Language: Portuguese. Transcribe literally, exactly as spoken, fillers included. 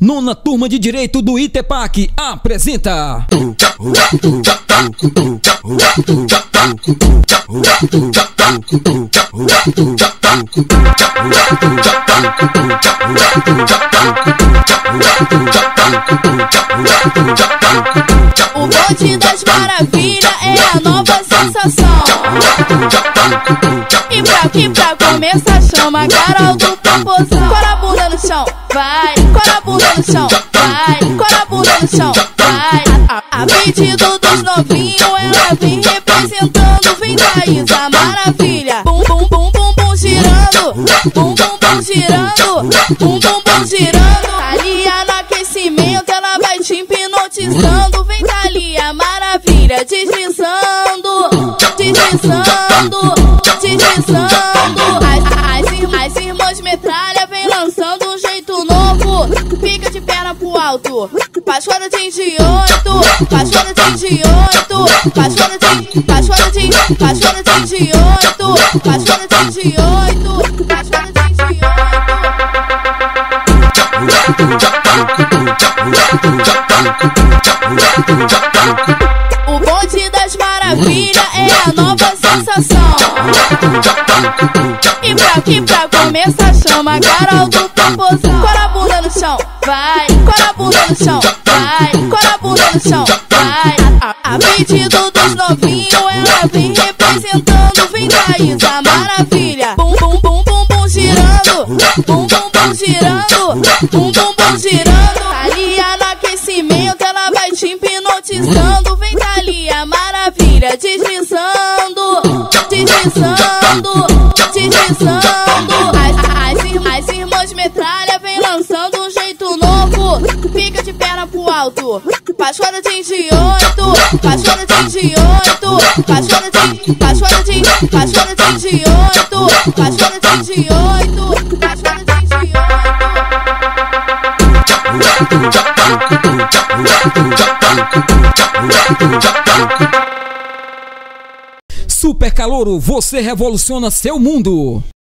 Nona turma de direito do ITEPAC apresenta o bonde das maravilhas é a nova sensação. E pra, e pra começar chama a Carol do Popozão. Cola a bunda no chão, vai. Cola a bunda no chão, vai. Cola a bunda no chão, vai. A, a pedido dos novinhos ela vem representando. Vem Thaís, a maravilha. Bum, bum, bum, bum, bum, girando. Bum, bum, bum, girando. Bum, bum, bum, girando. Thalia no aquecimento, ela vai te hipnotizando. Vem Thalia, maravilha, deslizando. Deslizando, deslizando. As, as, as irmãs metralha vem lançando um jeito novo. Fica de perna pro alto. Paixona de oito, paixona de oito, paixona de, paixona de, paixona de oito, paixona de oito, paixona de oito. O bonde das maravilhas é a nova sensação. E pra, e pra começar chama a Carol do Popozão. Cola a bunda no chão, vai. Cola a bunda no chão, vai. Cola a bunda no chão, vai. A, a pedido dos novinhos ela vem representando. Vem Thaís, a maravilha. Bum, bum, bum, bum, bum, girando. Bum, bum, bum, girando. Bum, bum, bum, girando. Thalia no aquecimento, ela vai te hipnotizando. Vem Thalia, maravilha, deslizando. Deslizando, deslizando. As, as, as irmãs metralha vem lançando um jeito novo. Fica de perna pro alto. Paixona de oito, paixona de oito, paixona de, paixona de, paixona de oito, paixona de oito, paixona de Super Calouro, você revoluciona seu mundo.